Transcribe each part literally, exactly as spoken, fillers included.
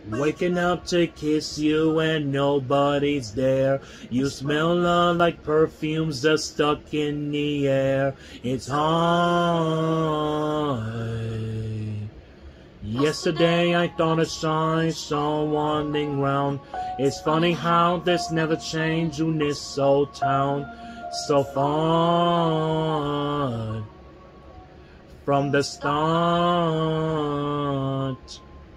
Waking up to kiss you and nobody's there. You smell love like perfumes just stuck in the air. It's hard. Yesterday I thought I saw someone round. It's funny how this never changed in this old town. So far from the start.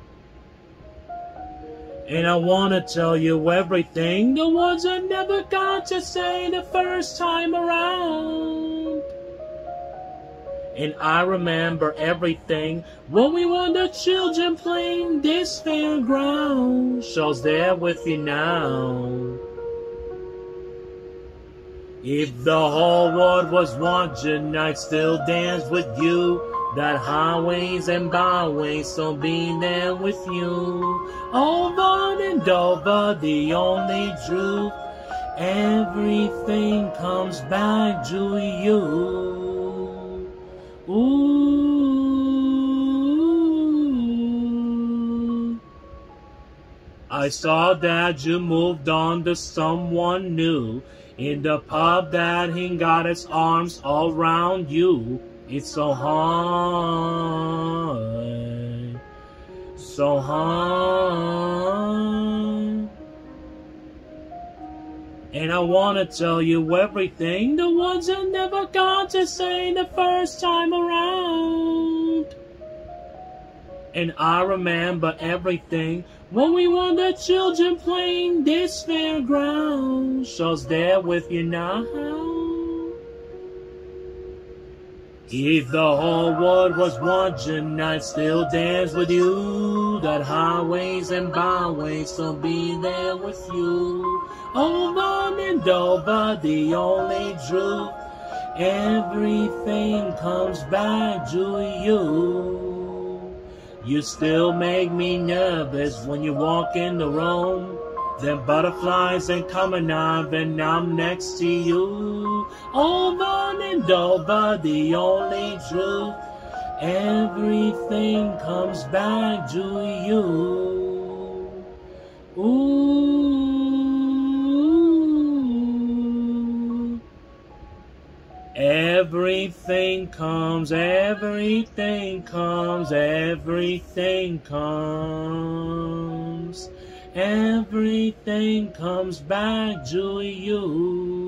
And I wanna tell you everything, the words I never got to say the first time around. And I remember everything when we were the children playing this fairground. Shaw's there with you now. If the whole world was watching, I'd still dance with you. That highways and byways, so be there with you. Over and over, the only truth. Everything comes back to you. Ooh. I saw that you moved on to someone new. In the pub that he got his arms all around you. It's so hard, so hard. And I wanna tell you everything, the ones I never got to say the first time around. And I remember everything when we were the children playing this fairground. Shaw's there with you now. If the whole world was watching, I'd still dance with you. That highways and byways, so be there with you. Over and over, the only truth. Everything comes back to you. You still make me nervous when you walk in the room. Them butterflies ain't coming up and I'm next to you. Over and over, the only truth. Everything comes back to you. Ooh. Everything comes, everything comes, everything comes. Everything comes back to you.